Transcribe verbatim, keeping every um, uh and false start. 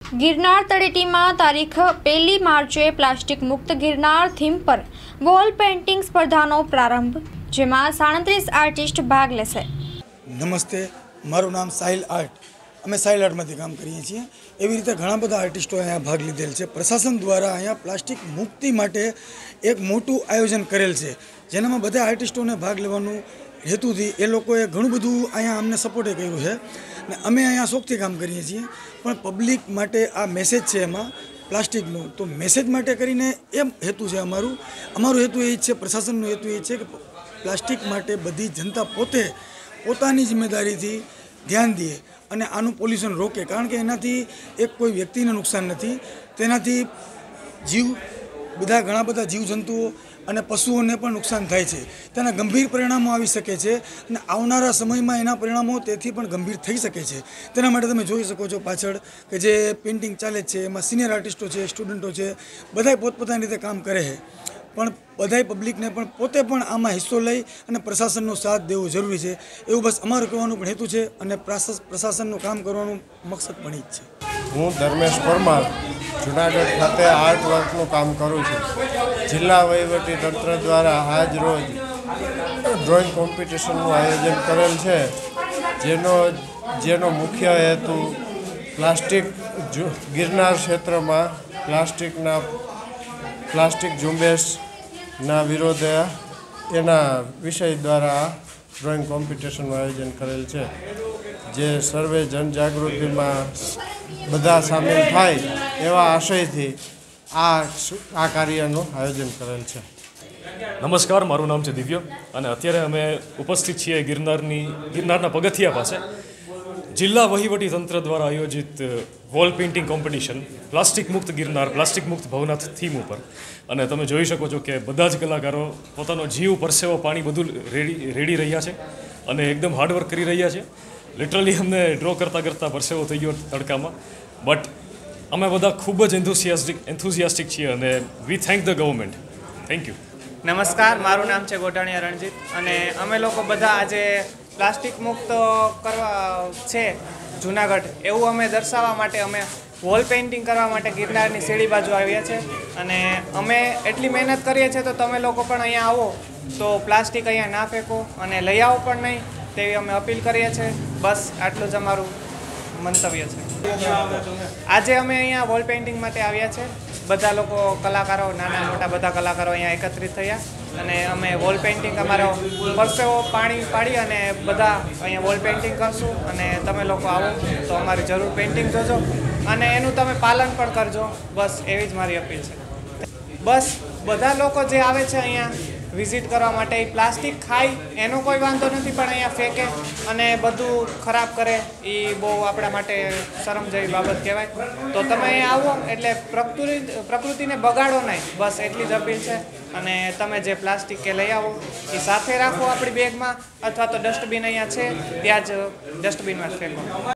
ગિરનાર તળેટીમાં તારીખ પહેલી માર્ચે પ્લાસ્ટિક મુક્ત ગિરનાર થીમ પર વોલ પેઇન્ટિંગ સ્પર્ધાનો પ્રારંભ, જેમાં સાડત્રીસ આર્ટિસ્ટ ભાગ લેશે। નમસ્તે, મારું નામ સાહિલ આર્ટ, અમે સાહિલ આર્ટમાંથી કામ કરીએ છીએ। એવી રીતે ઘણા બધા આર્ટિસ્ટો અહીંયા ભાગ લીધેલ છે। પ્રશાસન દ્વારા અહીંયા પ્લાસ્ટિક મુક્તિ માટે એક મોટું આયોજન કરેલ છે, જેનામાં બધા આર્ટિસ્ટોને ભાગ લેવાનું હેતુથી એ લોકોએ ઘણું બધું અહીંયા અમને સપોર્ટે કર્યું છે ને અમે અહીંયા શોખથી કામ કરીએ છીએ। પણ પબ્લિક માટે આ મેસેજ છે એમાં પ્લાસ્ટિકનું, તો મેસેજ માટે કરીને એમ હેતુ છે અમારું અમારું હેતુ એ જ છે, પ્રશાસનનો હેતુ એ છે કે પ્લાસ્ટિક માટે બધી જનતા પોતે પોતાની જિમ્મેદારીથી ધ્યાન દે અને આનું પોલ્યુશન રોકે, કારણ કે એનાથી એક કોઈ વ્યક્તિને નુકસાન નથી, તેનાથી જીવ બધા ઘણા બધા જીવજંતુઓ અને પશુઓને પણ નુકસાન થાય છે। તેના ગંભીર પરિણામો આવી શકે છે અને આવનારા સમયમાં એના પરિણામો તેથી પણ ગંભીર થઈ શકે છે। તેના માટે તમે જોઈ શકો છો પાછળ કે જે પેઇન્ટિંગ ચાલે છે એમાં સિનિયર આર્ટિસ્ટો છે, સ્ટુડન્ટો છે, બધાય પોતપોતાની રીતે કામ કરે છે, પણ બધાય પબ્લિકને પણ પોતે પણ આમાં હિસ્સો લઈ અને પ્રશાસનનો સાથ દેવો જરૂરી છે, એવું બસ અમારું કહેવાનું પણ હેતુ છે અને પ્રશાસનનું કામ કરવાનું મકસદ પણ એ જ છે। હું ધર્મેશ પરમાર જુનાગઢ ખાતે આર્ટ વર્કનું કામ કરું છું। જિલ્લા વહીવટી તંત્ર દ્વારા આજ રોજ ડ્રોઈંગ કોમ્પિટિશનનું આયોજન કરેલ છે, જેનો જેનો મુખ્ય હેતુ પ્લાસ્ટિક ગિરનાર ક્ષેત્રમાં પ્લાસ્ટિકના પ્લાસ્ટિક ઝુંબેશના વિરોધે એના વિષય દ્વારા ડ્રોઈંગ કોમ્પિટિશનનું આયોજન કરેલ છે, જે સર્વે જનજાગૃતિમાં બધા સામેલ થાય એવા આશયથી આ આ કાર્યનું આયોજન કરેલ છે। નમસ્કાર, મારું નામ છે દિવ્ય અને અત્યારે અમે ઉપસ્થિત છીએ ગિરનારની ગિરનારના પગથિયા પાસે જિલ્લા વહીવટી તંત્ર દ્વારા આયોજિત વોલ પેઇન્ટિંગ કોમ્પિટિશન પ્લાસ્ટિક મુક્ત ગિરનાર પ્લાસ્ટિક મુક્ત ભવનાથ થીમ ઉપર, અને તમે જોઈ શકો છો કે બધા જ કલાકારો પોતાનો જીવ પરસેવો પાણી બધું રેડી રેડી રહ્યા છે અને એકદમ હાર્ડવર્ક કરી રહ્યા છે। લિટરલી અમને ડ્રો કરતાં કરતાં પરસેવો થઈ ગયો તડકામાં, બટ અમે બધા ખૂબ જ એન્થુસિયાસ્ટિક એન્થુસિયાસ્ટિક છીએ અને we thank the government. Thank you. નમસ્કાર, મારું નામ છે ગોટાણીયા રણજીત અને અમે લોકો બધા આજે પ્લાસ્ટિક મુક્ત કરવા છે જુનાગઢ એવું અમે દર્શાવવા માટે અમે વોલ પેઇન્ટિંગ કરવા માટે ગિરનારની સીડી બાજુ આવ્યા છે અને અમે એટલી મહેનત કરીએ છીએ, તો તમે લોકો પણ અહીંયા આવો તો પ્લાસ્ટિક અહીંયા ના ફેંકો અને લઈ આવો પણ નહીં તેવી અમે અપીલ કરીએ છીએ। બસ આટલું જ અમારું મંતવ્ય છે। આજે અમે અહીંયા વોલ પેઇન્ટિંગ માટે આવ્યા છે, બધા લોકો કલાકારો નાના મોટા બધા કલાકારો અહીંયા એકત્રિત થયા અને અમે વોલ પેઇન્ટિંગ અમારો પરસેવો પાણી પાડી અને બધા અહીંયા વોલ પેઇન્ટિંગ કરશું અને તમે લોકો આવો તો અમારી જરૂર પેઇન્ટિંગ જોજો અને એનું તમે પાલન પણ કરજો, બસ એવી જ મારી અપીલ છે। બસ બધા લોકો જે આવે છે અહીંયા વિઝિટ કરવા માટે એ પ્લાસ્ટિક ખાય એનો કોઈ વાંધો નથી, પણ અહીંયા ફેંકે અને બધું ખરાબ કરે એ બહુ આપણા માટે શરમ જેવી બાબત કહેવાય। તો તમે અહીંયા આવો એટલે પ્રકૃતિ પ્રકૃતિને બગાડો નહીં, બસ એટલી જ અપીલ છે। અને તમે જે પ્લાસ્ટિક કે લઈ આવો એ સાથે રાખો આપણી બેગમાં, અથવા તો ડસ્ટબિન અહીંયા છે ત્યાં જ ડસ્ટબિનમાં જ ફેંકો।